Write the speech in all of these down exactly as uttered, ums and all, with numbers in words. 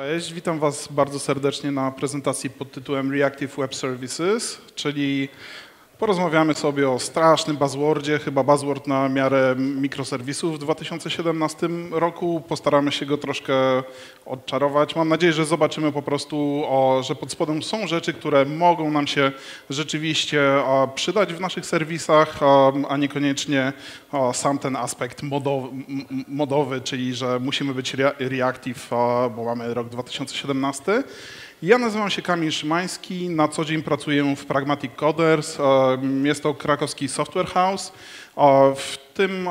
Cześć, witam Was bardzo serdecznie na prezentacji pod tytułem Reactive Web Services, czyli porozmawiamy sobie o strasznym buzzwordzie, chyba buzzword na miarę mikroserwisów w dwa tysiące siedemnastym roku. Postaramy się go troszkę odczarować. Mam nadzieję, że zobaczymy po prostu, o, że pod spodem są rzeczy, które mogą nam się rzeczywiście o, przydać w naszych serwisach, o, a niekoniecznie o, sam ten aspekt modowy, modowy, czyli że musimy być rea reactive, o, bo mamy rok dwa tysiące siedemnasty. Ja nazywam się Kamil Szymański, na co dzień pracuję w Pragmatic Coders. Jest to krakowski software house. W tym,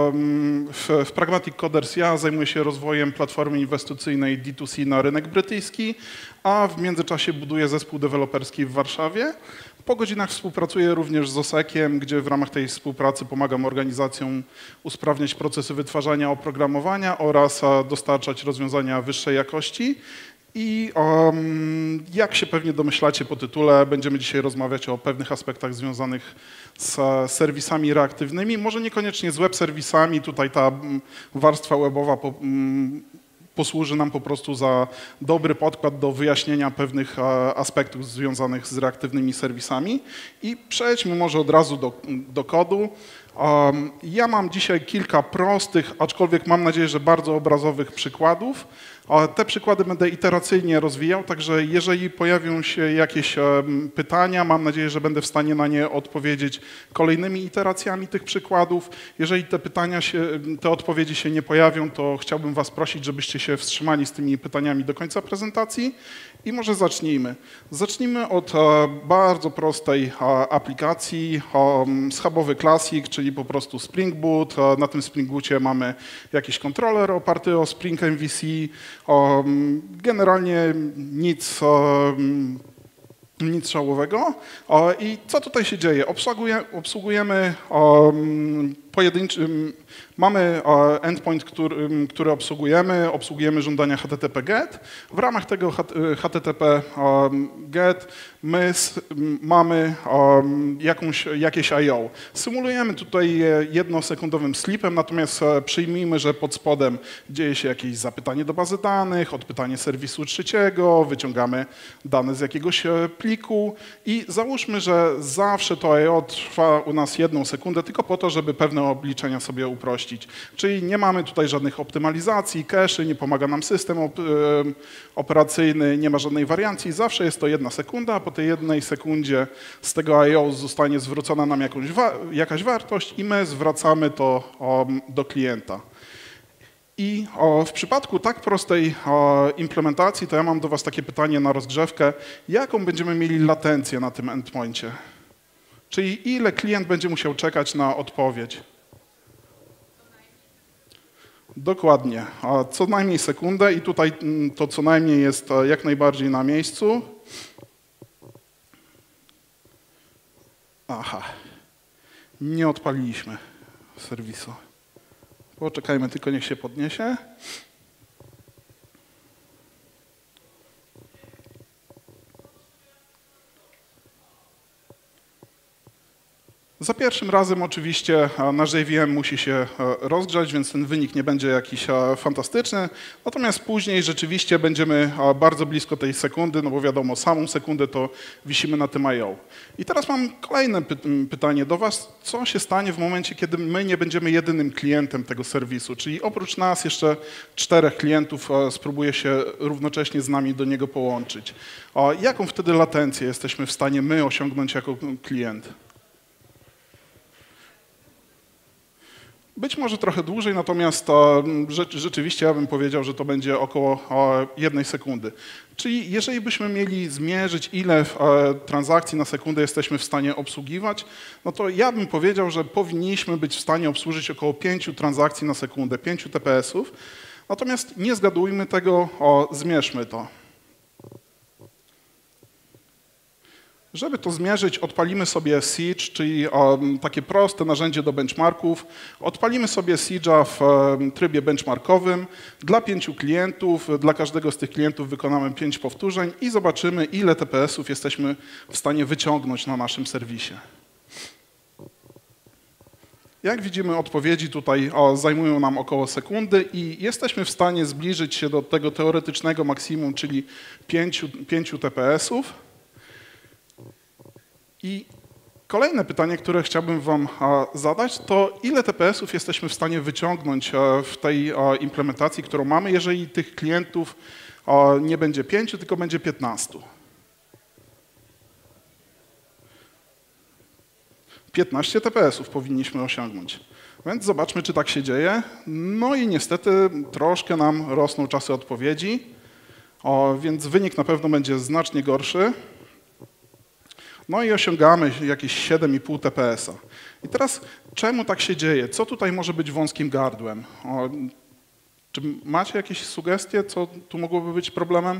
w, w Pragmatic Coders ja zajmuję się rozwojem platformy inwestycyjnej D dwa C na rynek brytyjski, a w międzyczasie buduję zespół deweloperski w Warszawie. Po godzinach współpracuję również z osekiem, gdzie w ramach tej współpracy pomagam organizacjom usprawniać procesy wytwarzania oprogramowania oraz dostarczać rozwiązania wyższej jakości. I um, jak się pewnie domyślacie po tytule, będziemy dzisiaj rozmawiać o pewnych aspektach związanych z serwisami reaktywnymi, może niekoniecznie z web serwisami, tutaj ta warstwa webowa po, um, posłuży nam po prostu za dobry podkład do wyjaśnienia pewnych uh, aspektów związanych z reaktywnymi serwisami. I przejdźmy może od razu do, do kodu. Um, ja mam dzisiaj kilka prostych, aczkolwiek mam nadzieję, że bardzo obrazowych przykładów. Te przykłady będę iteracyjnie rozwijał, także jeżeli pojawią się jakieś pytania, mam nadzieję, że będę w stanie na nie odpowiedzieć kolejnymi iteracjami tych przykładów. Jeżeli te pytania się, te odpowiedzi się nie pojawią, to chciałbym Was prosić, żebyście się wstrzymali z tymi pytaniami do końca prezentacji. I może zacznijmy. Zacznijmy od bardzo prostej aplikacji, schabowy classic, czyli po prostu Spring Boot. Na tym Spring Boocie mamy jakiś kontroler oparty o Spring M V C. Generalnie nic, nic szałowego. I co tutaj się dzieje? Obsługuje, obsługujemy pojedynczy, mamy endpoint, który, który obsługujemy, obsługujemy żądania H T T P GET. W ramach tego H T T P GET my mamy jakąś, jakieś I O. Symulujemy tutaj jednosekundowym slipem, natomiast przyjmijmy, że pod spodem dzieje się jakieś zapytanie do bazy danych, odpytanie serwisu trzeciego, wyciągamy dane z jakiegoś pliku i załóżmy, że zawsze to I O trwa u nas jedną sekundę, tylko po to, żeby pewne obliczenia sobie uprościć. Czyli nie mamy tutaj żadnych optymalizacji, cache, nie pomaga nam system op operacyjny, nie ma żadnej wariancji. Zawsze jest to jedna sekunda, a po tej jednej sekundzie z tego I O zostanie zwrócona nam jakąś wa jakaś wartość i my zwracamy to o, do klienta. I o, w przypadku tak prostej o, implementacji, to ja mam do Was takie pytanie na rozgrzewkę. Jaką będziemy mieli latencję na tym endpoincie? Czyli ile klient będzie musiał czekać na odpowiedź? Dokładnie, co najmniej sekundę i tutaj to co najmniej jest jak najbardziej na miejscu. Aha, nie odpaliliśmy serwisu. Poczekajmy, tylko niech się podniesie. Za pierwszym razem oczywiście nasz J V M musi się rozgrzać, więc ten wynik nie będzie jakiś fantastyczny. Natomiast później rzeczywiście będziemy bardzo blisko tej sekundy, no bo wiadomo, samą sekundę to wisimy na tym I O. I teraz mam kolejne py pytanie do Was. Co się stanie w momencie, kiedy my nie będziemy jedynym klientem tego serwisu? Czyli oprócz nas jeszcze czterech klientów spróbuje się równocześnie z nami do niego połączyć. Jaką wtedy latencję jesteśmy w stanie my osiągnąć jako klient? Być może trochę dłużej, natomiast rzeczywiście ja bym powiedział, że to będzie około jednej sekundy. Czyli jeżeli byśmy mieli zmierzyć, ile transakcji na sekundę jesteśmy w stanie obsługiwać, no to ja bym powiedział, że powinniśmy być w stanie obsłużyć około pięciu transakcji na sekundę, pięciu T P S-ów. Natomiast nie zgadujmy tego, o, zmierzmy to. Żeby to zmierzyć, odpalimy sobie Siege, czyli um, takie proste narzędzie do benchmarków. Odpalimy sobie Siege'a w um, trybie benchmarkowym dla pięciu klientów. Dla każdego z tych klientów wykonamy pięć powtórzeń i zobaczymy, ile T P S-ów jesteśmy w stanie wyciągnąć na naszym serwisie. Jak widzimy, odpowiedzi tutaj o, zajmują nam około sekundy i jesteśmy w stanie zbliżyć się do tego teoretycznego maksimum, czyli pięć T P S-ów. I kolejne pytanie, które chciałbym wam a, zadać, to ile T P S-ów jesteśmy w stanie wyciągnąć a, w tej a, implementacji, którą mamy, jeżeli tych klientów a, nie będzie pięciu, tylko będzie piętnastu. piętnaście T P S-ów powinniśmy osiągnąć. Więc zobaczmy, czy tak się dzieje. No i niestety troszkę nam rosną czasy odpowiedzi, o, więc wynik na pewno będzie znacznie gorszy. No i osiągamy jakieś siedem i pół T P S-a. I teraz czemu tak się dzieje? Co tutaj może być wąskim gardłem? O, czy macie jakieś sugestie, co tu mogłoby być problemem?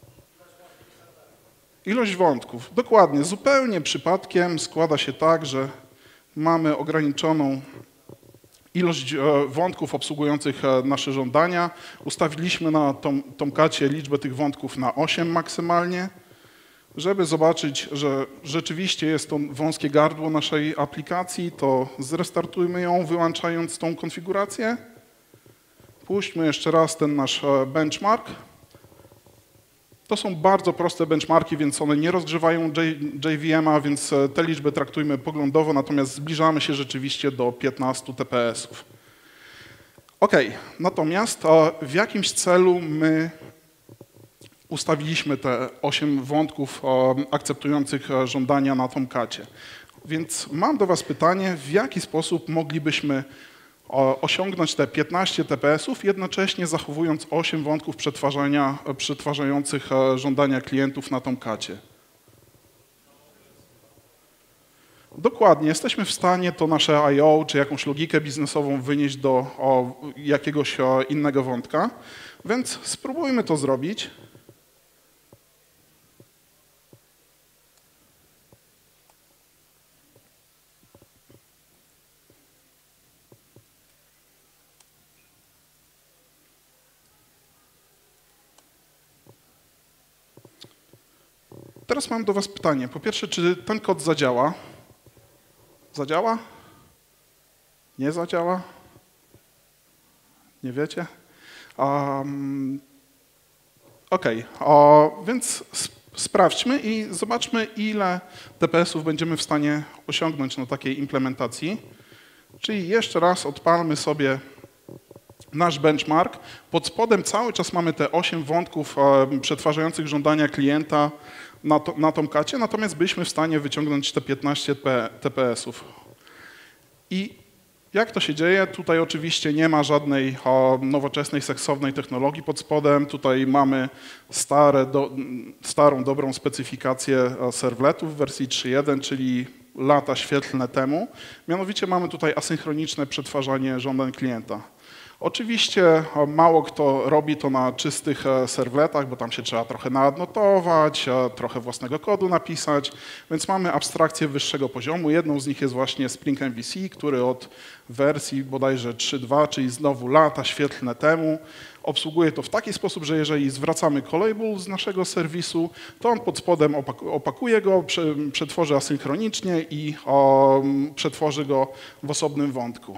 Ilość wątków. Dokładnie, zupełnie przypadkiem składa się tak, że mamy ograniczoną ilość wątków obsługujących nasze żądania. Ustawiliśmy na tom, tomkacie liczbę tych wątków na osiem maksymalnie, żeby zobaczyć, że rzeczywiście jest to wąskie gardło naszej aplikacji, to zrestartujmy ją, wyłączając tą konfigurację. Puśćmy jeszcze raz ten nasz benchmark. To są bardzo proste benchmarki, więc one nie rozgrzewają J V M-a, więc te liczby traktujmy poglądowo, natomiast zbliżamy się rzeczywiście do piętnastu T P S-ów. OK, natomiast w jakimś celu my ustawiliśmy te osiem wątków akceptujących żądania na tomkacie. Więc mam do was pytanie, w jaki sposób moglibyśmy osiągnąć te piętnaście T P S-ów, jednocześnie zachowując osiem wątków przetwarzania, przetwarzających żądania klientów na tomkacie. Dokładnie, jesteśmy w stanie to nasze I O czy jakąś logikę biznesową wynieść do o, jakiegoś o, innego wątka, więc spróbujmy to zrobić. Teraz mam do was pytanie. Po pierwsze, czy ten kod zadziała? Zadziała? Nie zadziała? Nie wiecie? Um, OK, o, więc sprawdźmy i zobaczmy, ile T P S-ów będziemy w stanie osiągnąć na takiej implementacji. Czyli jeszcze raz odpalmy sobie nasz benchmark. Pod spodem cały czas mamy te osiem wątków e, przetwarzających żądania klienta na, to, na tomkacie, natomiast byliśmy w stanie wyciągnąć te piętnaście T P S-ów. I jak to się dzieje? Tutaj oczywiście nie ma żadnej o, nowoczesnej, seksownej technologii pod spodem. Tutaj mamy stare, do, starą, dobrą specyfikację serwletów w wersji trzy jeden, czyli lata świetlne temu. Mianowicie mamy tutaj asynchroniczne przetwarzanie żądań klienta. Oczywiście mało kto robi to na czystych serwletach, bo tam się trzeba trochę naadnotować, trochę własnego kodu napisać, więc mamy abstrakcję wyższego poziomu. Jedną z nich jest właśnie Spring M V C, który od wersji bodajże trzy dwa, czyli znowu lata świetlne temu, obsługuje to w taki sposób, że jeżeli zwracamy callable z naszego serwisu, to on pod spodem opakuje go, przetworzy asynchronicznie i o, przetworzy go w osobnym wątku.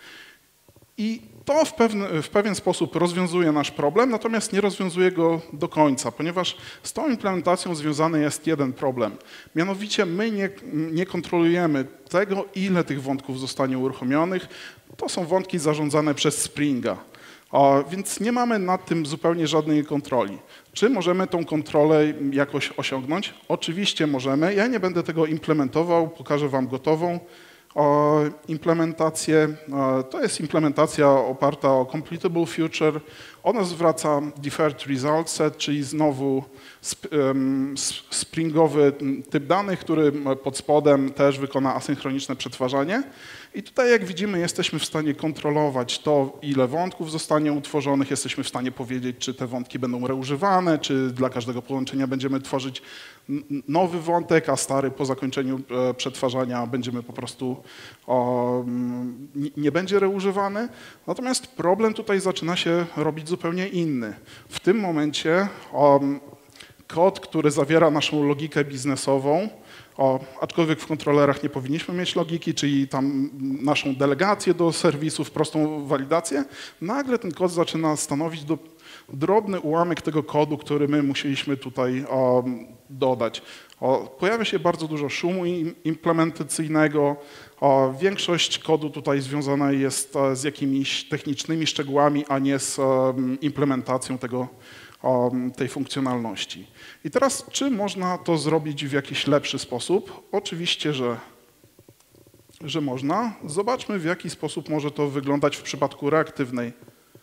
I to w, pewne, w pewien sposób rozwiązuje nasz problem, natomiast nie rozwiązuje go do końca, ponieważ z tą implementacją związany jest jeden problem. Mianowicie my nie, nie kontrolujemy tego, ile tych wątków zostanie uruchomionych. To są wątki zarządzane przez Springa, o, więc nie mamy nad tym zupełnie żadnej kontroli. Czy możemy tą kontrolę jakoś osiągnąć? Oczywiście możemy. Ja nie będę tego implementował, pokażę wam gotową O implementację. To jest implementacja oparta o completable future. Ona zwraca deferred result set, czyli znowu sp um, springowy typ danych, który pod spodem też wykona asynchroniczne przetwarzanie. I tutaj, jak widzimy, jesteśmy w stanie kontrolować to, ile wątków zostanie utworzonych. Jesteśmy w stanie powiedzieć, czy te wątki będą reużywane, czy dla każdego połączenia będziemy tworzyć nowy wątek, a stary po zakończeniu przetwarzania będziemy po prostu o, nie będzie reużywany. Natomiast problem tutaj zaczyna się robić zupełnie inny. W tym momencie o, kod, który zawiera naszą logikę biznesową, O, aczkolwiek w kontrolerach nie powinniśmy mieć logiki, czyli tam naszą delegację do serwisów, prostą walidację, nagle ten kod zaczyna stanowić do, drobny ułamek tego kodu, który my musieliśmy tutaj o, dodać. O, pojawia się bardzo dużo szumu implementacyjnego. O, większość kodu tutaj związana jest z jakimiś technicznymi szczegółami, a nie z um, implementacją tego, um, tej funkcjonalności. I teraz, czy można to zrobić w jakiś lepszy sposób? Oczywiście, że, że można. Zobaczmy, w jaki sposób może to wyglądać w przypadku reaktywnej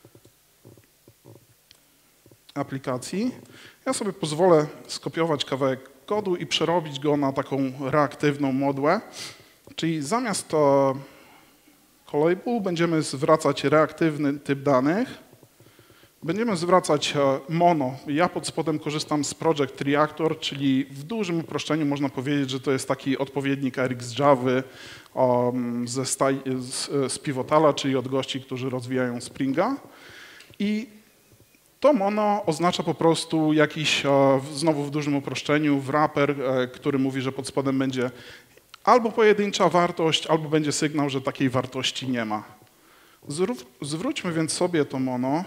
aplikacji. Ja sobie pozwolę skopiować kawałek kodu i przerobić go na taką reaktywną modłę. Czyli zamiast uh, callable będziemy zwracać reaktywny typ danych. Będziemy zwracać uh, mono. Ja pod spodem korzystam z Project Reactor, czyli w dużym uproszczeniu można powiedzieć, że to jest taki odpowiednik R X Java um, ze staj, z, z Pivotala, czyli od gości, którzy rozwijają Springa. I to mono oznacza po prostu jakiś, znowu w dużym uproszczeniu, wrapper, który mówi, że pod spodem będzie albo pojedyncza wartość, albo będzie sygnał, że takiej wartości nie ma. Zwró- zwróćmy więc sobie to mono.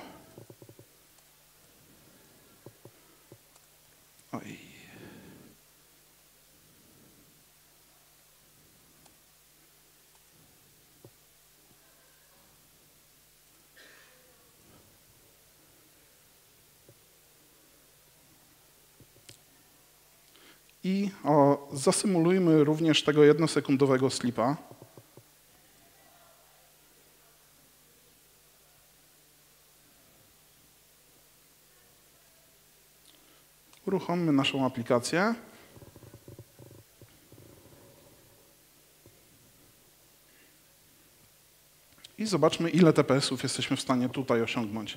Oj. I o, zasymulujmy również tego jednosekundowego slipa. Uruchommy naszą aplikację. I zobaczmy, ile T P S-ów jesteśmy w stanie tutaj osiągnąć.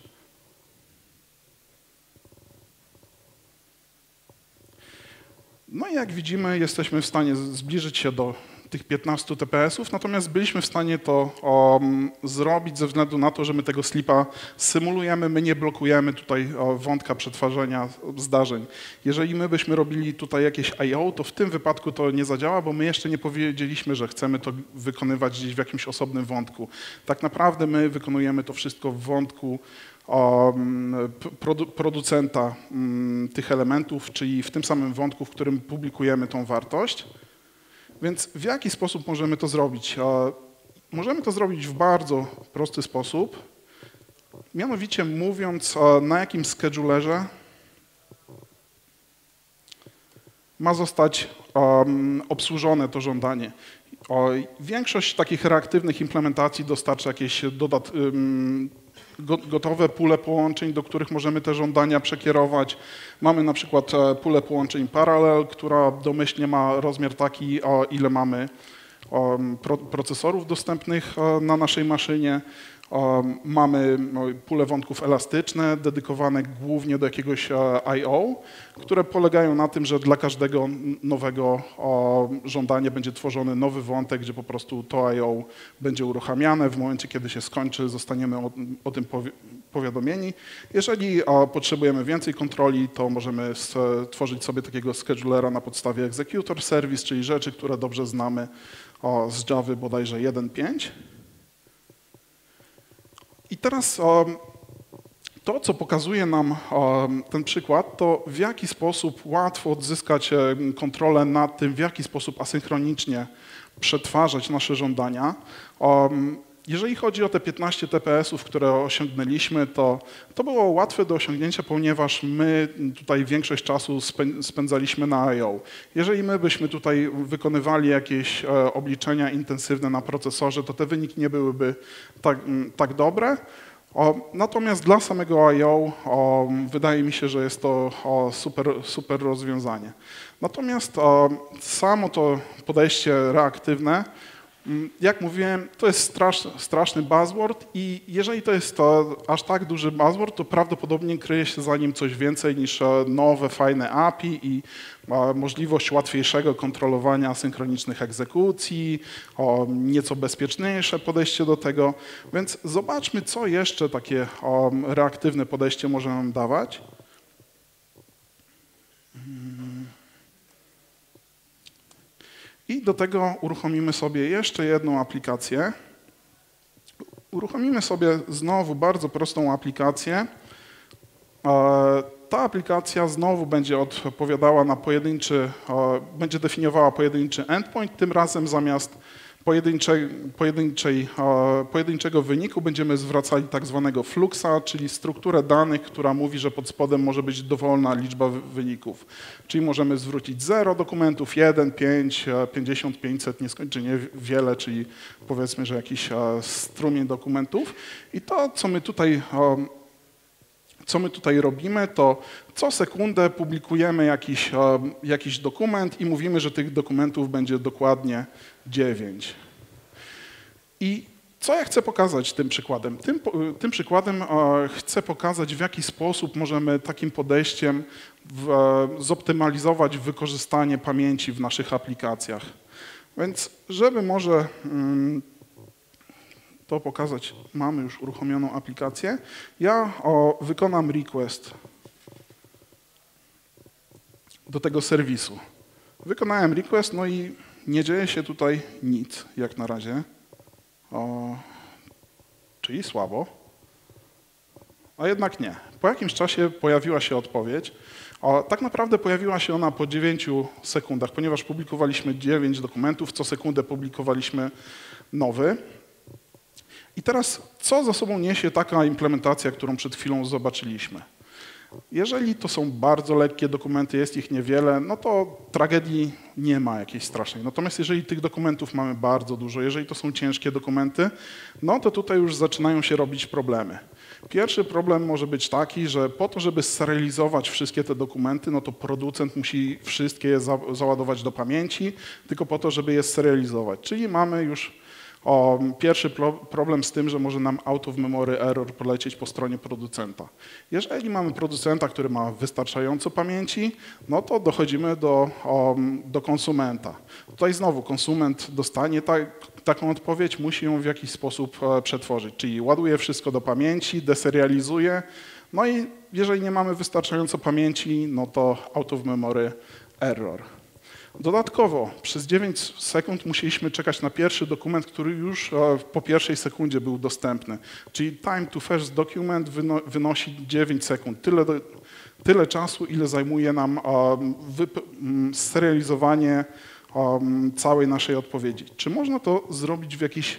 No i jak widzimy, jesteśmy w stanie zbliżyć się do tych piętnastu T P S-ów, natomiast byliśmy w stanie to um, zrobić ze względu na to, że my tego slipa symulujemy, my nie blokujemy tutaj o, wątka przetwarzania zdarzeń. Jeżeli my byśmy robili tutaj jakieś I O, to w tym wypadku to nie zadziała, bo my jeszcze nie powiedzieliśmy, że chcemy to wykonywać gdzieś w jakimś osobnym wątku. Tak naprawdę my wykonujemy to wszystko w wątku Produ producenta tych elementów, czyli w tym samym wątku, w którym publikujemy tą wartość. Więc w jaki sposób możemy to zrobić? Możemy to zrobić w bardzo prosty sposób, mianowicie mówiąc, na jakim schedulerze ma zostać obsłużone to żądanie. Większość takich reaktywnych implementacji dostarcza jakieś dodat gotowe pule połączeń, do których możemy te żądania przekierować. Mamy na przykład pulę połączeń parallel, która domyślnie ma rozmiar taki, o ile mamy procesorów dostępnych na naszej maszynie. Mamy pule wątków elastyczne, dedykowane głównie do jakiegoś I O, które polegają na tym, że dla każdego nowego żądania będzie tworzony nowy wątek, gdzie po prostu to I O będzie uruchamiane. W momencie, kiedy się skończy, zostaniemy o, o tym powiadomieni. Jeżeli potrzebujemy więcej kontroli, to możemy stworzyć sobie takiego schedulera na podstawie executor service, czyli rzeczy, które dobrze znamy z Java bodajże jeden kropka pięć. I teraz to, co pokazuje nam ten przykład, to w jaki sposób łatwo odzyskać kontrolę nad tym, w jaki sposób asynchronicznie przetwarzać nasze żądania. Jeżeli chodzi o te piętnaście T P S-ów, które osiągnęliśmy, to to było łatwe do osiągnięcia, ponieważ my tutaj większość czasu spędzaliśmy na I O. Jeżeli my byśmy tutaj wykonywali jakieś obliczenia intensywne na procesorze, to te wyniki nie byłyby tak, tak dobre. O, natomiast dla samego I O, o wydaje mi się, że jest to o, super, super rozwiązanie. Natomiast o, samo to podejście reaktywne, jak mówiłem, to jest strasz, straszny buzzword i jeżeli to jest to aż tak duży buzzword, to prawdopodobnie kryje się za nim coś więcej niż nowe, fajne A P I i możliwość łatwiejszego kontrolowania synchronicznych egzekucji, o nieco bezpieczniejsze podejście do tego. Więc zobaczmy, co jeszcze takie o, reaktywne podejście może nam dawać. I do tego uruchomimy sobie jeszcze jedną aplikację. Uruchomimy sobie znowu bardzo prostą aplikację. Ta aplikacja znowu będzie odpowiadała na pojedynczy, będzie definiowała pojedynczy endpoint, tym razem zamiast pojedynczej, pojedynczej, pojedynczego wyniku będziemy zwracali tak zwanego fluxa, czyli strukturę danych, która mówi, że pod spodem może być dowolna liczba wyników. Czyli możemy zwrócić zero dokumentów, jeden, pięć, pięćdziesiąt, pięćset, nieskończenie wiele, czyli powiedzmy, że jakiś strumień dokumentów. I to, co my tutaj Co my tutaj robimy, to co sekundę publikujemy jakiś, jakiś dokument i mówimy, że tych dokumentów będzie dokładnie dziewięć. I co ja chcę pokazać tym przykładem? Tym, tym przykładem chcę pokazać, w jaki sposób możemy takim podejściem w, zoptymalizować wykorzystanie pamięci w naszych aplikacjach. Więc żeby może mm, to pokazać, mamy już uruchomioną aplikację. Ja o, wykonam request do tego serwisu. Wykonałem request, no i nie dzieje się tutaj nic, jak na razie. O, czyli słabo. A jednak nie. Po jakimś czasie pojawiła się odpowiedź. O, tak naprawdę pojawiła się ona po dziewięciu sekundach, ponieważ publikowaliśmy dziewięć dokumentów, co sekundę publikowaliśmy nowy. I teraz, co za sobą niesie taka implementacja, którą przed chwilą zobaczyliśmy? Jeżeli to są bardzo lekkie dokumenty, jest ich niewiele, no to tragedii nie ma jakiejś strasznej. Natomiast jeżeli tych dokumentów mamy bardzo dużo, jeżeli to są ciężkie dokumenty, no to tutaj już zaczynają się robić problemy. Pierwszy problem może być taki, że po to, żeby serializować wszystkie te dokumenty, no to producent musi wszystkie je za załadować do pamięci, tylko po to, żeby je serializować. Czyli mamy już O, pierwszy pro, problem z tym, że może nam out of memory error polecieć po stronie producenta. Jeżeli mamy producenta, który ma wystarczająco pamięci, no to dochodzimy do, o, do konsumenta. Tutaj znowu konsument dostanie ta, taką odpowiedź, musi ją w jakiś sposób e, przetworzyć, czyli ładuje wszystko do pamięci, deserializuje, no i jeżeli nie mamy wystarczająco pamięci, no to out of memory error. Dodatkowo przez dziewięć sekund musieliśmy czekać na pierwszy dokument, który już po pierwszej sekundzie był dostępny. Czyli time to first document wyno wynosi dziewięć sekund. Tyle, do, tyle czasu, ile zajmuje nam um, serializowanie um, całej naszej odpowiedzi. Czy można to zrobić w jakiś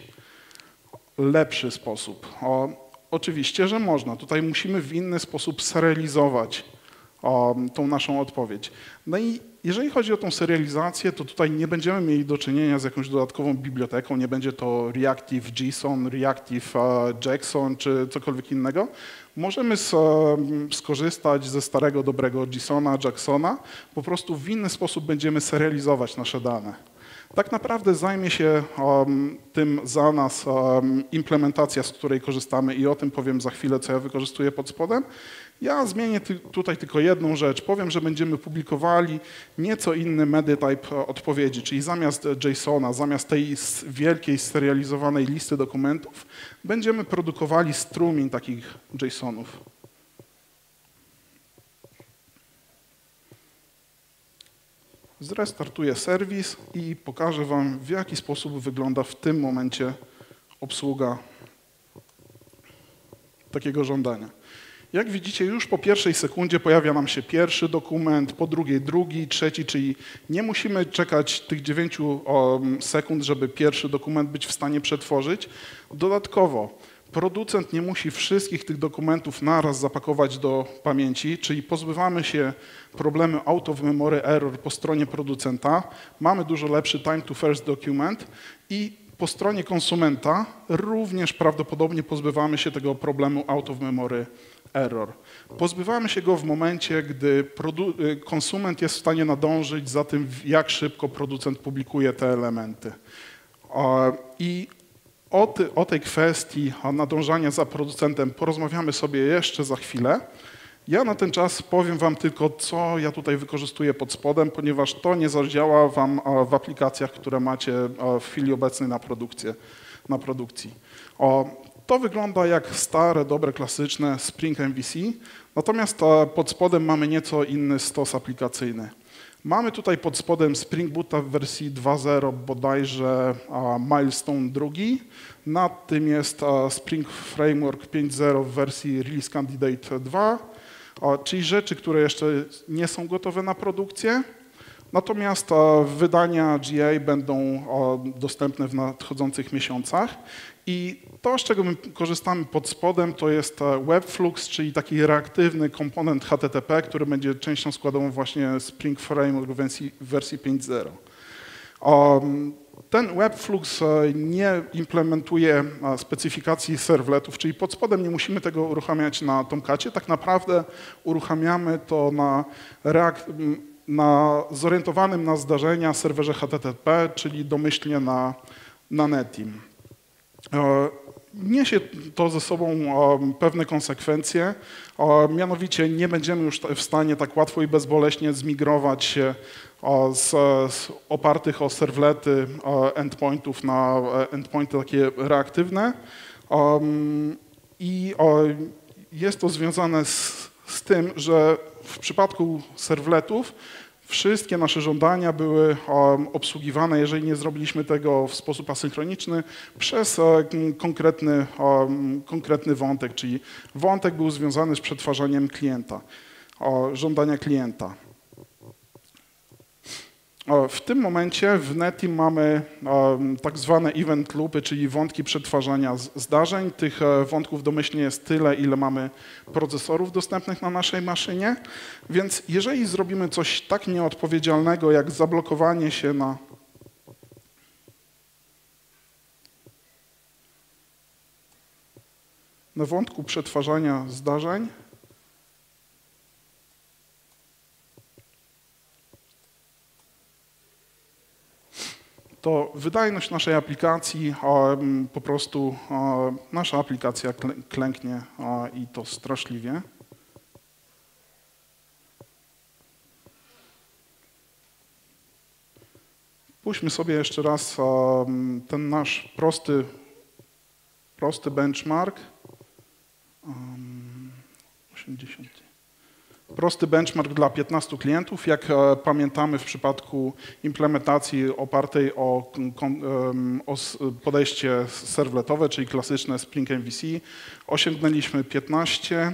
lepszy sposób? O, oczywiście, że można. Tutaj musimy w inny sposób serializować um, tą naszą odpowiedź. No i jeżeli chodzi o tą serializację, to tutaj nie będziemy mieli do czynienia z jakąś dodatkową biblioteką, nie będzie to Reactive JSON, Reactive JSON czy cokolwiek innego. Możemy skorzystać ze starego, dobrego JSONa, Jacksona, po prostu w inny sposób będziemy serializować nasze dane. Tak naprawdę zajmie się um, tym za nas um, implementacja, z której korzystamy i o tym powiem za chwilę, co ja wykorzystuję pod spodem. Ja zmienię ty tutaj tylko jedną rzecz. Powiem, że będziemy publikowali nieco inny medytype odpowiedzi, czyli zamiast JSONa, zamiast tej wielkiej serializowanej listy dokumentów, będziemy produkowali strumień takich JSONów. Zrestartuję serwis i pokażę wam, w jaki sposób wygląda w tym momencie obsługa takiego żądania. Jak widzicie, już po pierwszej sekundzie pojawia nam się pierwszy dokument, po drugiej drugi, trzeci, czyli nie musimy czekać tych dziewięciu sekund, żeby pierwszy dokument być w stanie przetworzyć. Dodatkowo producent nie musi wszystkich tych dokumentów naraz zapakować do pamięci, czyli pozbywamy się problemu out of memory error po stronie producenta. Mamy dużo lepszy time to first document i po stronie konsumenta również prawdopodobnie pozbywamy się tego problemu out of memory error. Pozbywamy się go w momencie, gdy konsument jest w stanie nadążyć za tym, jak szybko producent publikuje te elementy. I o, ty, o tej kwestii nadążania za producentem porozmawiamy sobie jeszcze za chwilę. Ja na ten czas powiem wam tylko, co ja tutaj wykorzystuję pod spodem, ponieważ to nie zadziała wam w aplikacjach, które macie w chwili obecnej na, produkcję, na produkcji. To wygląda jak stare, dobre, klasyczne Spring M V C, natomiast pod spodem mamy nieco inny stos aplikacyjny. Mamy tutaj pod spodem Spring Boota w wersji dwa zero, bodajże a, milestone drugi. Nad tym jest a, Spring Framework pięć zero w wersji Release Candidate dwa, a, czyli rzeczy, które jeszcze nie są gotowe na produkcję. Natomiast a, wydania G A będą a, dostępne w nadchodzących miesiącach. I to, z czego my korzystamy pod spodem, to jest Webflux, czyli taki reaktywny komponent H T T P, który będzie częścią składową właśnie Spring Framework w wersji, w wersji pięć zero. Ten Webflux nie implementuje specyfikacji servletów, czyli pod spodem nie musimy tego uruchamiać na Tomcacie. Tak naprawdę uruchamiamy to na, na zorientowanym na zdarzenia serwerze H T T P, czyli domyślnie na, na Netim. Niesie to ze sobą pewne konsekwencje, mianowicie nie będziemy już w stanie tak łatwo i bezboleśnie zmigrować się z, z opartych o serwlety endpointów na endpointy takie reaktywne i jest to związane z, z tym, że w przypadku serwletów wszystkie nasze żądania były um, obsługiwane, jeżeli nie zrobiliśmy tego w sposób asynchroniczny, przez um, konkretny, um, konkretny wątek, czyli wątek był związany z przetwarzaniem klienta, o, żądania klienta. O, w tym momencie w Netim mamy um, tak zwane event loopy, czyli wątki przetwarzania z, zdarzeń. Tych e, wątków domyślnie jest tyle, ile mamy procesorów dostępnych na naszej maszynie. Więc jeżeli zrobimy coś tak nieodpowiedzialnego, jak zablokowanie się na na wątku przetwarzania zdarzeń, to wydajność naszej aplikacji, po prostu nasza aplikacja klęknie i to straszliwie. Puśćmy sobie jeszcze raz ten nasz prosty, prosty benchmark. osiemdziesiąt. Prosty benchmark dla piętnastu klientów. Jak e, pamiętamy w przypadku implementacji opartej o, o podejście serwletowe, czyli klasyczne Spring M V C, osiągnęliśmy piętnaście.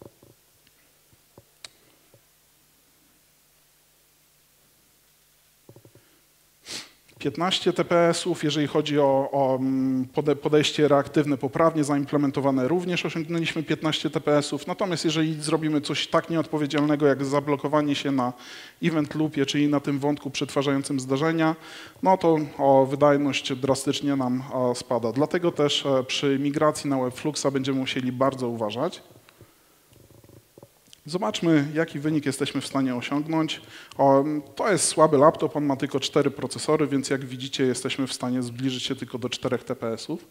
piętnaście T P S-ów, jeżeli chodzi o, o podejście reaktywne poprawnie zaimplementowane, również osiągnęliśmy piętnaście T P S-ów. Natomiast jeżeli zrobimy coś tak nieodpowiedzialnego, jak zablokowanie się na event loopie, czyli na tym wątku przetwarzającym zdarzenia, no to o, wydajność drastycznie nam o, spada. Dlatego też e, przy migracji na Webfluxa będziemy musieli bardzo uważać. Zobaczmy, jaki wynik jesteśmy w stanie osiągnąć. O, to jest słaby laptop, on ma tylko cztery procesory, więc jak widzicie, jesteśmy w stanie zbliżyć się tylko do czterech T P S-ów.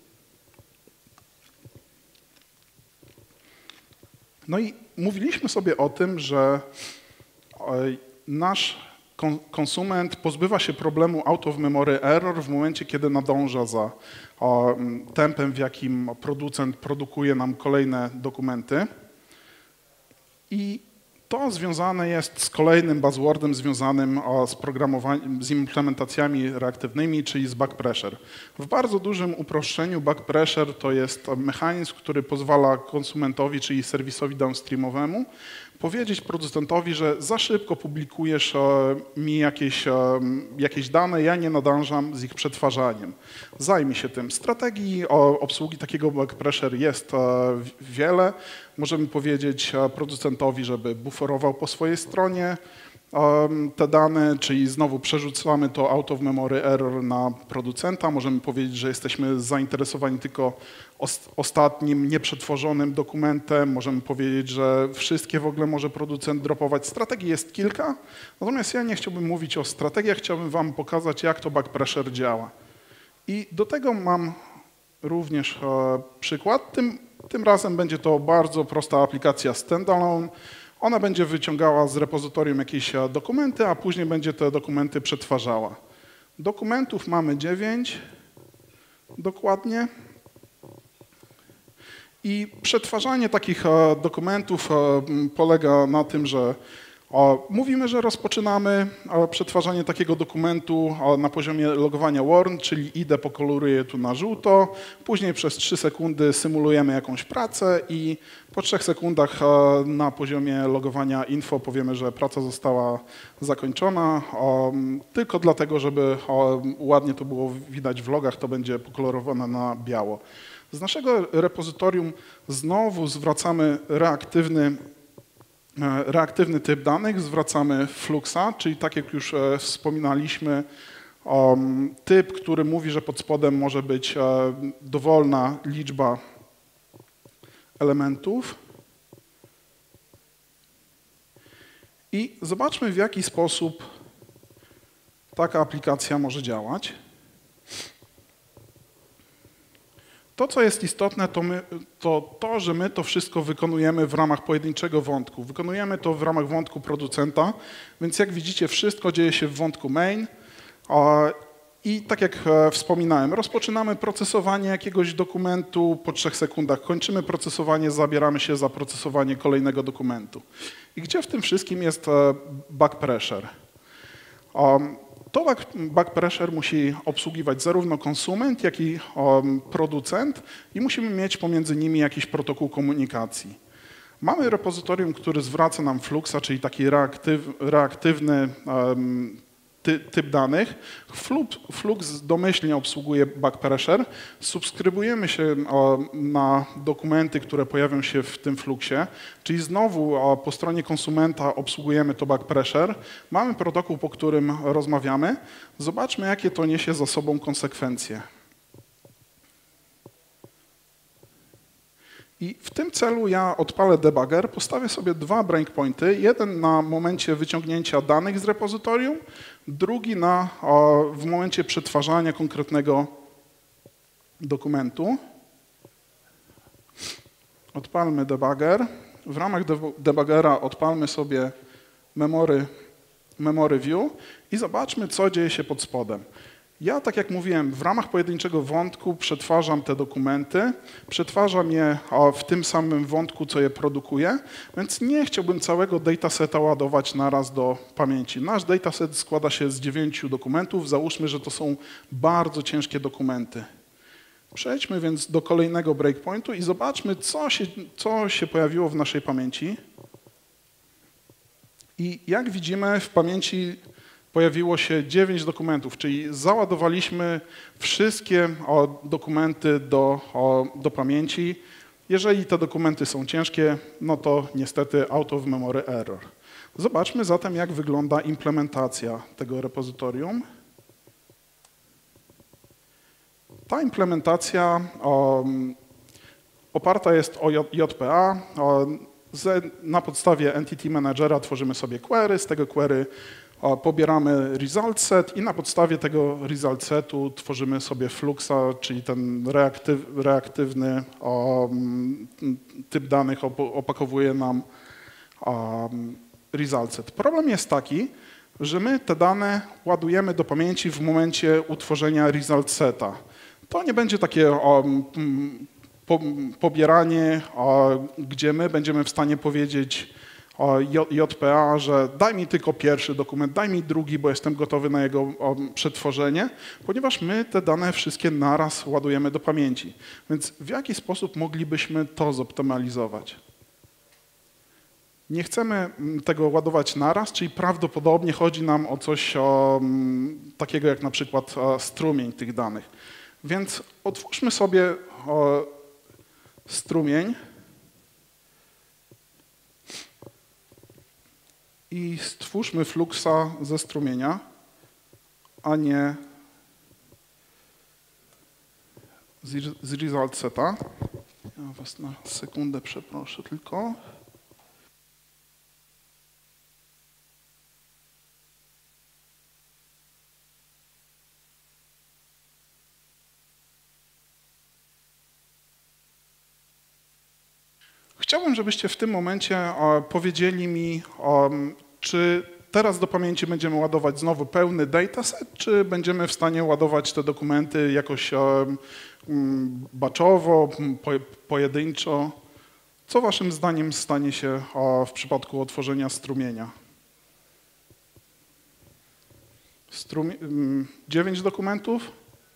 No i mówiliśmy sobie o tym, że nasz konsument pozbywa się problemu out of memory error w momencie, kiedy nadąża za o, tempem, w jakim producent produkuje nam kolejne dokumenty. I to związane jest z kolejnym buzzwordem związanym z programowaniem, z implementacjami reaktywnymi, czyli z backpressure. W bardzo dużym uproszczeniu backpressure to jest mechanizm, który pozwala konsumentowi, czyli serwisowi downstreamowemu, powiedzieć producentowi, że za szybko publikujesz mi jakieś, jakieś dane, ja nie nadążam z ich przetwarzaniem. Zajmij się tym. Strategii obsługi takiego backpressure jest wiele. Możemy powiedzieć producentowi, żeby buforował po swojej stronie te dane, czyli znowu przerzucamy to out of memory error na producenta. Możemy powiedzieć, że jesteśmy zainteresowani tylko ostatnim nieprzetworzonym dokumentem. Możemy powiedzieć, że wszystkie w ogóle może producent dropować. Strategii jest kilka, natomiast ja nie chciałbym mówić o strategiach, chciałbym wam pokazać, jak to backpressure działa. I do tego mam również przykład. Tym, tym razem będzie to bardzo prosta aplikacja standalone. Ona będzie wyciągała z repozytorium jakieś dokumenty, a później będzie te dokumenty przetwarzała. Dokumentów mamy dziewięć dokładnie. I przetwarzanie takich dokumentów polega na tym, że O, mówimy, że rozpoczynamy o, przetwarzanie takiego dokumentu o, na poziomie logowania warn, czyli idę, pokoloruję tu na żółto, później przez trzy sekundy symulujemy jakąś pracę i po trzech sekundach o, na poziomie logowania info powiemy, że praca została zakończona, o, tylko dlatego, żeby o, ładnie to było widać w logach, to będzie pokolorowane na biało. Z naszego repozytorium znowu zwracamy reaktywny reaktywny typ danych, zwracamy fluxa, czyli tak jak już e, wspominaliśmy, um, typ, który mówi, że pod spodem może być e, dowolna liczba elementów. I zobaczmy, w jaki sposób taka aplikacja może działać. To, co jest istotne, to, my, to to, że my to wszystko wykonujemy w ramach pojedynczego wątku. Wykonujemy to w ramach wątku producenta, więc jak widzicie, wszystko dzieje się w wątku main. I tak jak wspominałem, rozpoczynamy procesowanie jakiegoś dokumentu po trzech sekundach, kończymy procesowanie, zabieramy się za procesowanie kolejnego dokumentu. I gdzie w tym wszystkim jest backpressure? To backpressure musi obsługiwać zarówno konsument, jak i um, producent i musimy mieć pomiędzy nimi jakiś protokół komunikacji. Mamy repozytorium, który zwraca nam fluxa, czyli taki reaktyw, reaktywny um, ty, typ danych. Flux, flux domyślnie obsługuje backpressure. Subskrybujemy się o, na dokumenty, które pojawią się w tym fluxie, czyli znowu o, po stronie konsumenta obsługujemy to backpressure. Mamy protokół, po którym rozmawiamy. Zobaczmy, jakie to niesie za sobą konsekwencje. I w tym celu ja odpalę debugger, postawię sobie dwa breakpointy, jeden na momencie wyciągnięcia danych z repozytorium, drugi na, o, w momencie przetwarzania konkretnego dokumentu. Odpalmy debugger. W ramach debuggera odpalmy sobie memory, memory view i zobaczmy, co dzieje się pod spodem. Ja, tak jak mówiłem, w ramach pojedynczego wątku przetwarzam te dokumenty, przetwarzam je w tym samym wątku, co je produkuję, więc nie chciałbym całego dataseta ładować naraz do pamięci. Nasz dataset składa się z dziewięciu dokumentów, załóżmy, że to są bardzo ciężkie dokumenty. Przejdźmy więc do kolejnego breakpointu i zobaczmy, co się, co się pojawiło w naszej pamięci. I jak widzimy, w pamięci pojawiło się dziewięć dokumentów, czyli załadowaliśmy wszystkie o, dokumenty do, o, do pamięci. Jeżeli te dokumenty są ciężkie, no to niestety out of memory error. Zobaczmy zatem, jak wygląda implementacja tego repozytorium. Ta implementacja o, oparta jest o J P A. O, z, na podstawie Entity Managera tworzymy sobie query, z tego query o, pobieramy result set i na podstawie tego result setu tworzymy sobie fluxa, czyli ten reaktyw, reaktywny o, typ danych op, opakowuje nam o, result set. Problem jest taki, że my te dane ładujemy do pamięci w momencie utworzenia result seta. To nie będzie takie o, po, pobieranie, o, gdzie my będziemy w stanie powiedzieć o J P A, że daj mi tylko pierwszy dokument, daj mi drugi, bo jestem gotowy na jego o, przetworzenie, ponieważ my te dane wszystkie naraz ładujemy do pamięci. Więc w jaki sposób moglibyśmy to zoptymalizować? Nie chcemy tego ładować naraz, czyli prawdopodobnie chodzi nam o coś o, takiego jak na przykład o, strumień tych danych. Więc otwórzmy sobie o, strumień i stwórzmy fluxa ze strumienia, a nie z, z result seta. Ja was na sekundę przeproszę tylko. Chciałbym, żebyście w tym momencie o, powiedzieli mi, o, czy teraz do pamięci będziemy ładować znowu pełny dataset, czy będziemy w stanie ładować te dokumenty jakoś o, batchowo, po, pojedynczo. Co waszym zdaniem stanie się o, w przypadku otworzenia strumienia? dziewięć dokumentów,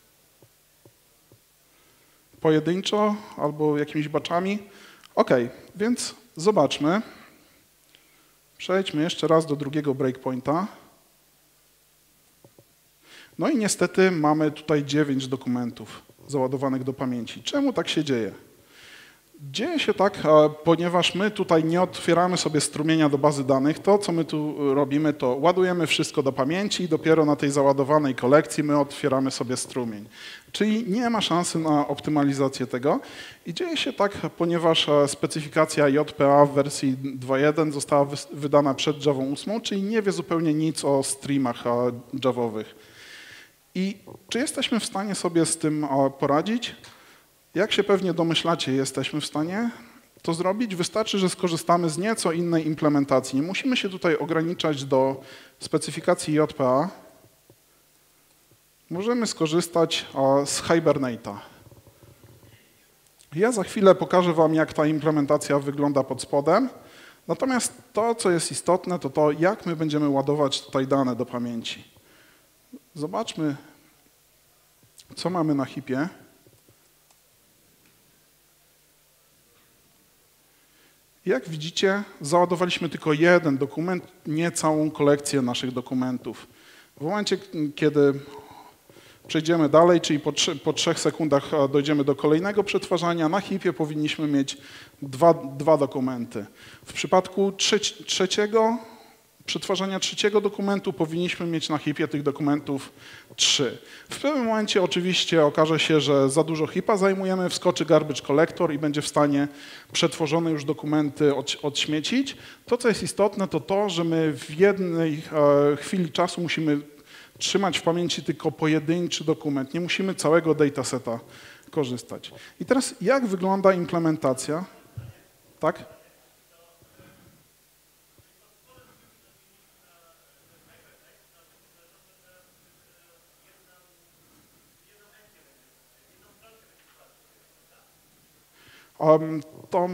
pojedynczo albo jakimiś baczami. OK, więc zobaczmy. Przejdźmy jeszcze raz do drugiego breakpointa. No i niestety mamy tutaj dziewięć dokumentów załadowanych do pamięci. Czemu tak się dzieje? Dzieje się tak, ponieważ my tutaj nie otwieramy sobie strumienia do bazy danych. To, co my tu robimy, to ładujemy wszystko do pamięci i dopiero na tej załadowanej kolekcji my otwieramy sobie strumień. Czyli nie ma szansy na optymalizację tego. I dzieje się tak, ponieważ specyfikacja J P A w wersji dwa jeden została wydana przed Javą osiem, czyli nie wie zupełnie nic o streamach javowych. I czy jesteśmy w stanie sobie z tym poradzić? Jak się pewnie domyślacie, jesteśmy w stanie to zrobić. Wystarczy, że skorzystamy z nieco innej implementacji. Nie musimy się tutaj ograniczać do specyfikacji J P A. Możemy skorzystać z Hibernate'a. Ja za chwilę pokażę wam, jak ta implementacja wygląda pod spodem. Natomiast to, co jest istotne, to to, jak my będziemy ładować tutaj dane do pamięci. Zobaczmy, co mamy na hipie. Jak widzicie, załadowaliśmy tylko jeden dokument, nie całą kolekcję naszych dokumentów. W momencie, kiedy przejdziemy dalej, czyli po, trzy, po trzech sekundach dojdziemy do kolejnego przetwarzania, na hipie powinniśmy mieć dwa, dwa dokumenty. W przypadku trzeci, trzeciego przetwarzania trzeciego dokumentu powinniśmy mieć na hipie tych dokumentów trzy. W pewnym momencie oczywiście okaże się, że za dużo hipa zajmujemy, wskoczy garbage collector i będzie w stanie przetworzone już dokumenty od, odśmiecić. To, co jest istotne, to to, że my w jednej e, chwili czasu musimy trzymać w pamięci tylko pojedynczy dokument. Nie musimy całego dataseta korzystać. I teraz jak wygląda implementacja? Tak? Um, to...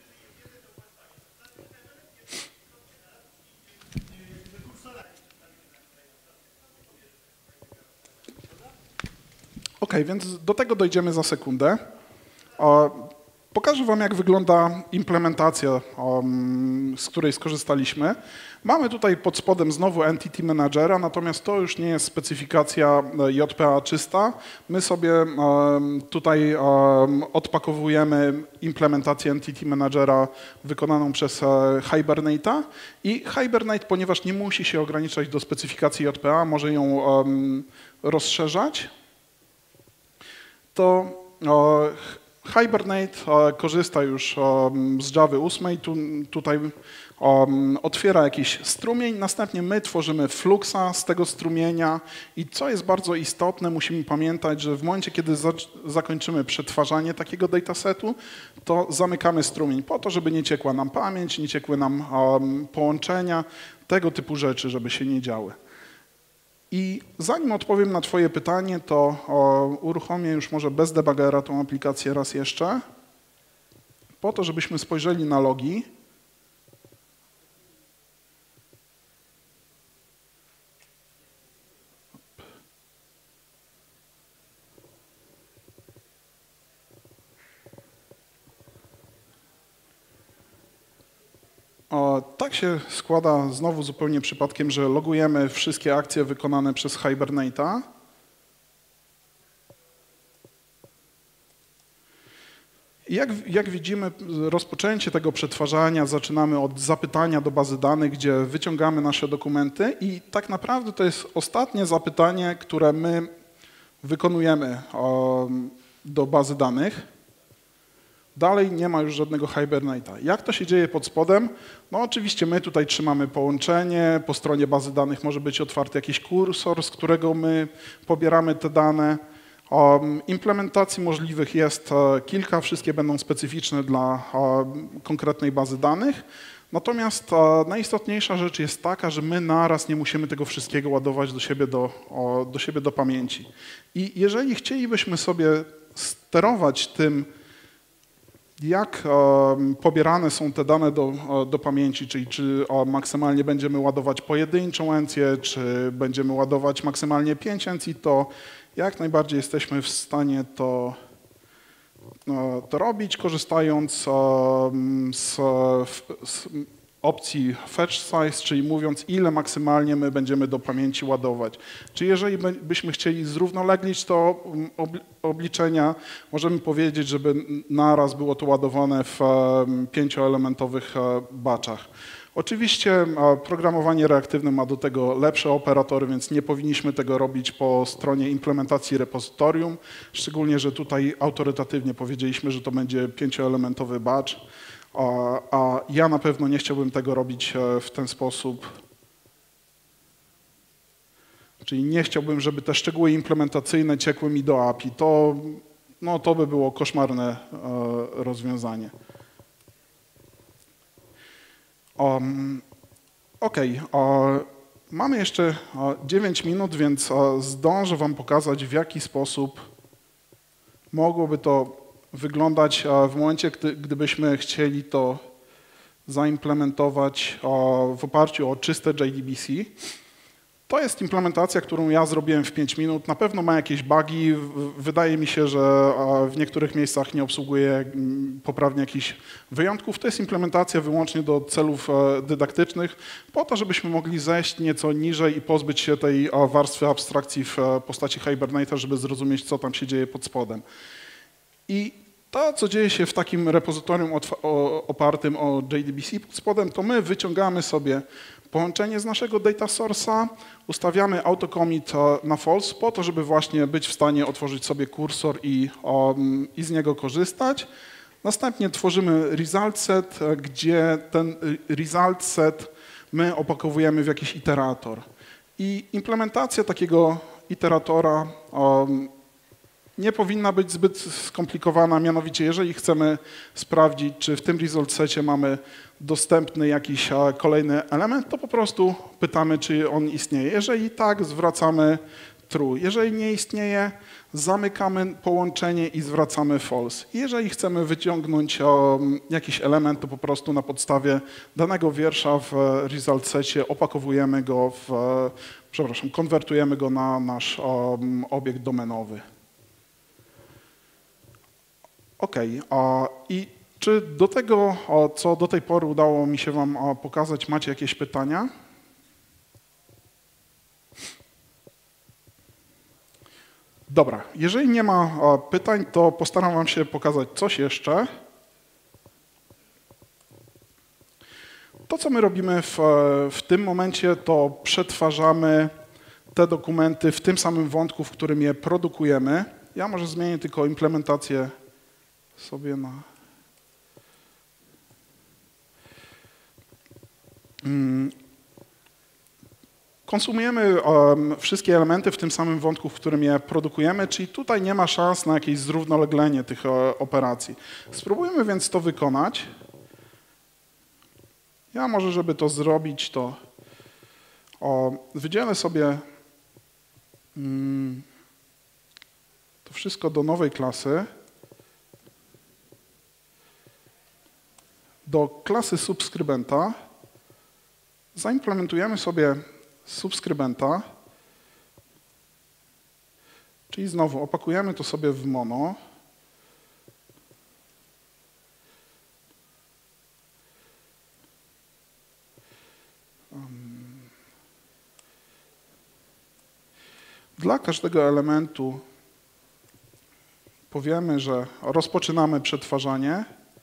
OK, więc do tego dojdziemy za sekundę. Pokażę wam, jak wygląda implementacja, z której skorzystaliśmy. Mamy tutaj pod spodem znowu Entity Managera, natomiast to już nie jest specyfikacja J P A czysta. My sobie tutaj odpakowujemy implementację Entity Managera wykonaną przez Hibernate'a i Hibernate, ponieważ nie musi się ograniczać do specyfikacji J P A, może ją rozszerzać, to Hibernate korzysta już z Javy osiem, tu, tutaj otwiera jakiś strumień, następnie my tworzymy fluxa z tego strumienia i co jest bardzo istotne, musimy pamiętać, że w momencie, kiedy za, zakończymy przetwarzanie takiego datasetu, to zamykamy strumień po to, żeby nie ciekła nam pamięć, nie ciekły nam połączenia, tego typu rzeczy, żeby się nie działy. I zanim odpowiem na twoje pytanie, to o, uruchomię już może bez debugera tą aplikację raz jeszcze, po to, żebyśmy spojrzeli na logi. O, tak się składa znowu zupełnie przypadkiem, że logujemy wszystkie akcje wykonane przez Hibernate'a. Jak, jak widzimy, rozpoczęcie tego przetwarzania zaczynamy od zapytania do bazy danych, gdzie wyciągamy nasze dokumenty i tak naprawdę to jest ostatnie zapytanie, które my wykonujemy o, do bazy danych. Dalej nie ma już żadnego Hibernate'a. Jak to się dzieje pod spodem? No oczywiście my tutaj trzymamy połączenie, po stronie bazy danych może być otwarty jakiś kursor, z którego my pobieramy te dane. Um, implementacji możliwych jest uh, kilka, wszystkie będą specyficzne dla uh, konkretnej bazy danych. Natomiast uh, najistotniejsza rzecz jest taka, że my naraz nie musimy tego wszystkiego ładować do siebie do, o, do siebie do pamięci. I jeżeli chcielibyśmy sobie sterować tym, jak pobierane są te dane do, do pamięci, czyli czy maksymalnie będziemy ładować pojedynczą encję, czy będziemy ładować maksymalnie pięć encji, to jak najbardziej jesteśmy w stanie to, to robić, korzystając z, z opcji fetch size, czyli mówiąc, ile maksymalnie my będziemy do pamięci ładować. Czyli jeżeli byśmy chcieli zrównoleglić to obliczenia, możemy powiedzieć, żeby naraz było to ładowane w pięcioelementowych batchach. Oczywiście programowanie reaktywne ma do tego lepsze operatory, więc nie powinniśmy tego robić po stronie implementacji repozytorium, szczególnie, że tutaj autorytatywnie powiedzieliśmy, że to będzie pięcioelementowy batch. A, a ja na pewno nie chciałbym tego robić w ten sposób. Czyli nie chciałbym, żeby te szczegóły implementacyjne ciekły mi do A P I. To, no, to by było koszmarne e, rozwiązanie. Um, OK. E, mamy jeszcze dziewięć minut, więc e, zdążę wam pokazać, w jaki sposób mogłoby to wyglądać w momencie, gdy, gdybyśmy chcieli to zaimplementować w oparciu o czyste J D B C. To jest implementacja, którą ja zrobiłem w pięć minut. Na pewno ma jakieś bugi. Wydaje mi się, że w niektórych miejscach nie obsługuje poprawnie jakichś wyjątków. To jest implementacja wyłącznie do celów dydaktycznych, po to, żebyśmy mogli zejść nieco niżej i pozbyć się tej warstwy abstrakcji w postaci Hibernate'a, żeby zrozumieć, co tam się dzieje pod spodem. I to, co dzieje się w takim repozytorium opartym o J D B C pod spodem, to my wyciągamy sobie połączenie z naszego data source'a, ustawiamy autocommit na false po to, żeby właśnie być w stanie otworzyć sobie kursor i, um, i z niego korzystać. Następnie tworzymy result set, gdzie ten result set my opakowujemy w jakiś iterator. I implementacja takiego iteratora um, nie powinna być zbyt skomplikowana, mianowicie jeżeli chcemy sprawdzić, czy w tym result secie mamy dostępny jakiś kolejny element, to po prostu pytamy, czy on istnieje. Jeżeli tak, zwracamy true. Jeżeli nie istnieje, zamykamy połączenie i zwracamy false. Jeżeli chcemy wyciągnąć jakiś element, to po prostu na podstawie danego wiersza w result secie opakowujemy go w, przepraszam, konwertujemy go na nasz obiekt domenowy. OK. I czy do tego, co do tej pory udało mi się wam pokazać, macie jakieś pytania? Dobra, jeżeli nie ma pytań, to postaram wam się pokazać coś jeszcze. To, co my robimy w, w tym momencie, to przetwarzamy te dokumenty w tym samym wątku, w którym je produkujemy. Ja może zmienię tylko implementację sobie na... Konsumujemy um, wszystkie elementy w tym samym wątku, w którym je produkujemy, czyli tutaj nie ma szans na jakieś zrównoleglenie tych o, operacji. Spróbujmy więc to wykonać. Ja może, żeby to zrobić, to o, wydzielę sobie mm, to wszystko do nowej klasy. Do klasy subskrybenta zaimplementujemy sobie subskrybenta, czyli znowu opakujemy to sobie w mono. Dla każdego elementu powiemy, że rozpoczynamy przetwarzanie.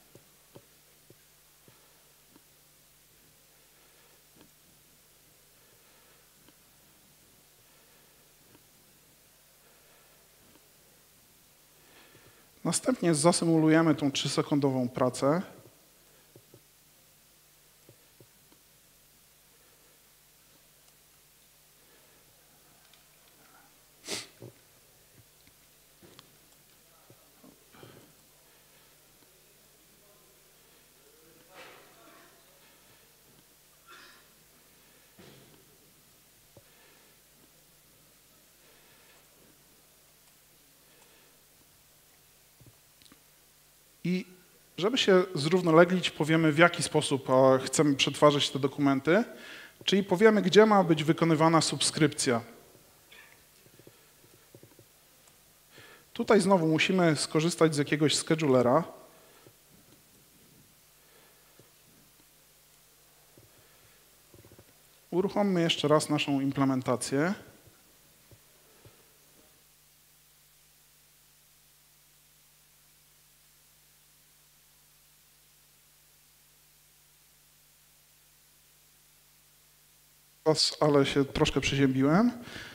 Następnie zasymulujemy tą trzysekundową pracę. I Żeby się zrównoleglić, powiemy, w jaki sposób chcemy przetwarzać te dokumenty, czyli powiemy, gdzie ma być wykonywana subskrypcja. Tutaj znowu musimy skorzystać z jakiegoś schedulera. Uruchommy jeszcze raz naszą implementację. Ale się troszkę przeziębiłem.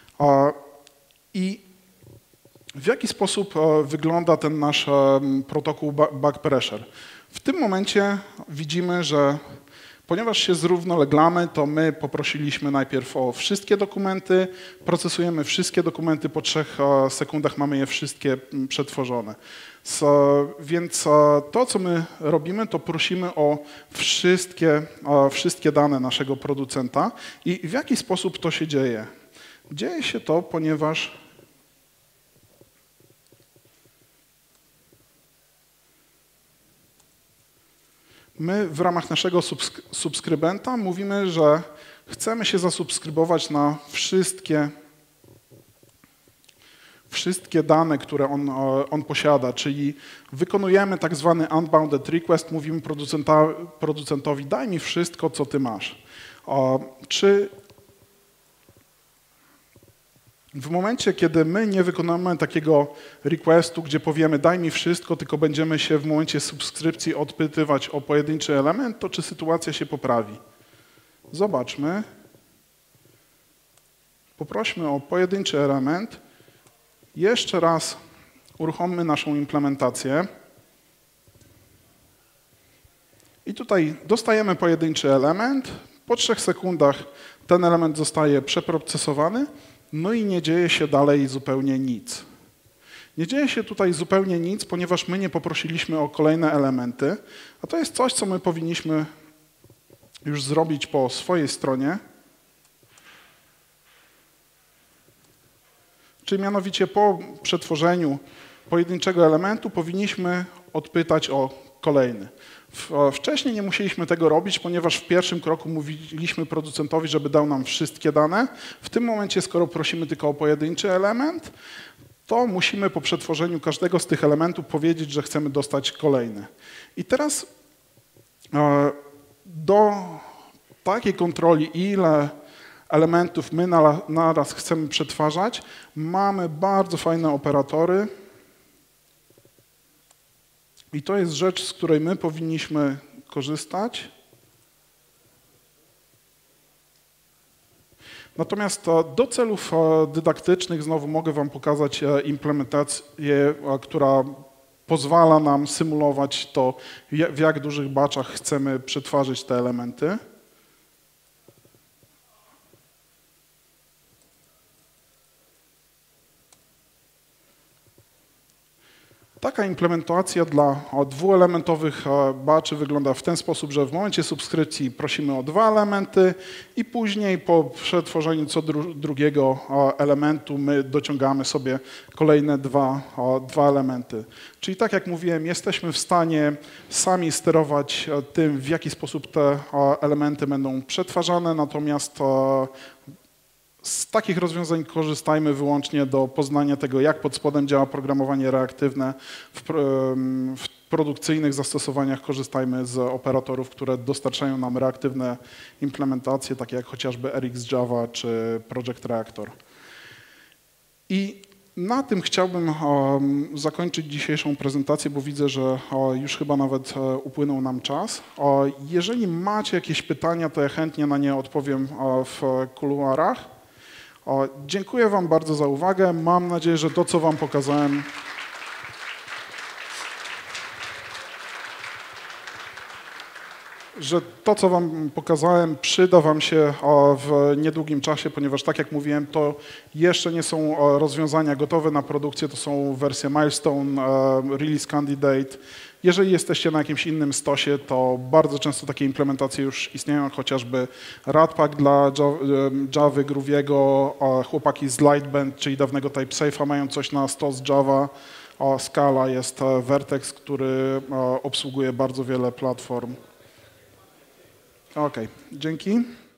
I w jaki sposób wygląda ten nasz protokół backpressure? W tym momencie widzimy, że ponieważ się zrównoleglamy, to my poprosiliśmy najpierw o wszystkie dokumenty, procesujemy wszystkie dokumenty, po trzech sekundach mamy je wszystkie przetworzone. So, więc to, co my robimy, to prosimy o wszystkie, o wszystkie dane naszego producenta. I w jaki sposób to się dzieje? Dzieje się to, ponieważ my w ramach naszego subsk subskrybenta mówimy, że chcemy się zasubskrybować na wszystkie, wszystkie dane, które on, on posiada, czyli wykonujemy tak zwany unbounded request, mówimy producenta, producentowi, daj mi wszystko, co ty masz. O, czy w momencie, kiedy my nie wykonamy takiego requestu, gdzie powiemy daj mi wszystko, tylko będziemy się w momencie subskrypcji odpytywać o pojedynczy element, to czy sytuacja się poprawi? Zobaczmy. Poprośmy o pojedynczy element. Jeszcze raz uruchommy naszą implementację. I tutaj dostajemy pojedynczy element. Po trzech sekundach ten element zostaje przeprocesowany. No i nie dzieje się dalej zupełnie nic. Nie dzieje się tutaj zupełnie nic, ponieważ my nie poprosiliśmy o kolejne elementy, a to jest coś, co my powinniśmy już zrobić po swojej stronie. Czyli mianowicie po przetworzeniu pojedynczego elementu powinniśmy odpytać o kolejny. Wcześniej nie musieliśmy tego robić, ponieważ w pierwszym kroku mówiliśmy producentowi, żeby dał nam wszystkie dane. W tym momencie, skoro prosimy tylko o pojedynczy element, to musimy po przetworzeniu każdego z tych elementów powiedzieć, że chcemy dostać kolejny. I teraz do takiej kontroli, ile elementów my naraz chcemy przetwarzać, mamy bardzo fajne operatory. I to jest rzecz, z której my powinniśmy korzystać. Natomiast do celów dydaktycznych znowu mogę wam pokazać implementację, która pozwala nam symulować to, w jak dużych batchach chcemy przetwarzać te elementy. Taka implementacja dla dwuelementowych batchy wygląda w ten sposób, że w momencie subskrypcji prosimy o dwa elementy i później po przetworzeniu co dru drugiego elementu my dociągamy sobie kolejne dwa, dwa elementy. Czyli tak jak mówiłem, jesteśmy w stanie sami sterować tym, w jaki sposób te elementy będą przetwarzane, natomiast z takich rozwiązań korzystajmy wyłącznie do poznania tego, jak pod spodem działa programowanie reaktywne. W, w produkcyjnych zastosowaniach korzystajmy z operatorów, które dostarczają nam reaktywne implementacje, takie jak chociażby R X Java czy Project Reactor. I na tym chciałbym um, zakończyć dzisiejszą prezentację, bo widzę, że o, już chyba nawet e, upłynął nam czas. O, jeżeli macie jakieś pytania, to ja chętnie na nie odpowiem o, w kuluarach. O, dziękuję wam bardzo za uwagę. Mam nadzieję, że to, co wam pokazałem, że to, co wam pokazałem, przyda wam się w niedługim czasie, ponieważ tak jak mówiłem, to jeszcze nie są rozwiązania gotowe na produkcję, to są wersje milestone, release candidate. Jeżeli jesteście na jakimś innym stosie, to bardzo często takie implementacje już istnieją, chociażby Ratpack dla Java, Grooviego, chłopaki z Lightband, czyli dawnego TypeSafe'a mają coś na stos Java. a Scala jest Vertex, który obsługuje bardzo wiele platform. OK, dzięki.